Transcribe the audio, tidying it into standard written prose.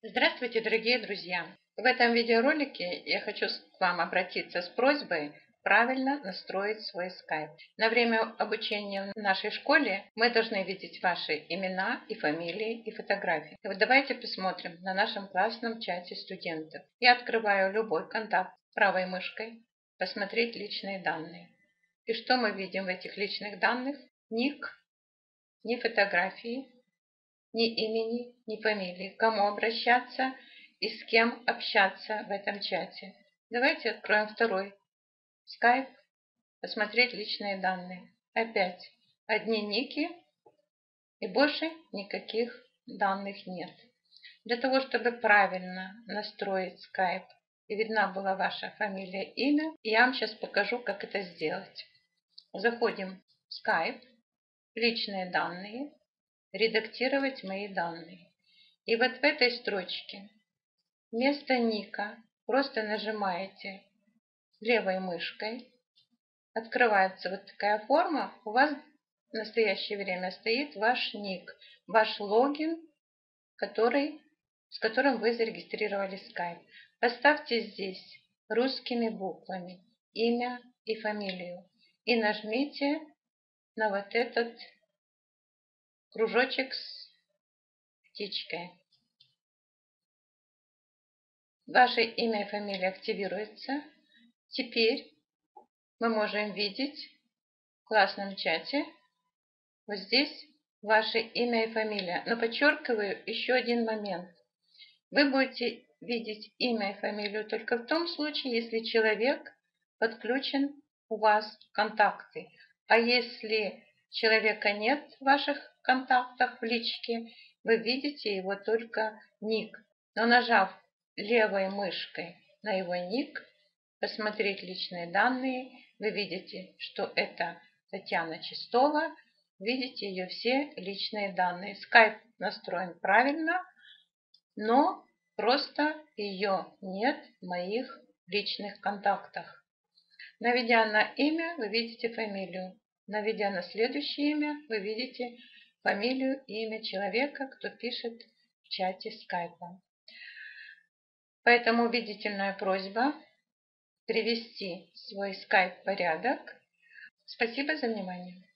Здравствуйте, дорогие друзья! В этом видеоролике я хочу к вам обратиться с просьбой правильно настроить свой Skype. На время обучения в нашей школе мы должны видеть ваши имена и фамилии и фотографии. И вот давайте посмотрим на нашем классном чате студентов. Я открываю любой контакт правой мышкой, посмотреть личные данные. И что мы видим в этих личных данных? Ник, ни фотографии, ни имени, ни фамилии, к кому обращаться и с кем общаться в этом чате. Давайте откроем второй Skype, посмотреть личные данные. Опять одни ники и больше никаких данных нет. Для того, чтобы правильно настроить Skype и видна была ваша фамилия, имя, я вам сейчас покажу, как это сделать. Заходим в Skype, личные данные, редактировать мои данные. И вот в этой строчке вместо ника просто нажимаете левой мышкой. Открывается вот такая форма. У вас в настоящее время стоит ваш ник, ваш логин, с которым вы зарегистрировали Skype. Поставьте здесь русскими буквами имя и фамилию. И нажмите на вот этот кружочек с птичкой. Ваше имя и фамилия активируется. Теперь мы можем видеть в классном чате вот здесь ваше имя и фамилия. Но подчеркиваю еще один момент. Вы будете видеть имя и фамилию только в том случае, если человек подключен у вас в контакты. А если человека нет в ваших контактах в личке, вы видите его только ник. Но нажав левой мышкой на его ник, посмотреть личные данные, вы видите, что это Татьяна Чистова, видите ее все личные данные. Skype настроен правильно, но просто ее нет в моих личных контактах. Наведя на имя, вы видите фамилию. Наведя на следующее имя, вы видите фамилию и имя человека, кто пишет в чате скайпа. Поэтому убедительная просьба привести свой скайп в порядок. Спасибо за внимание.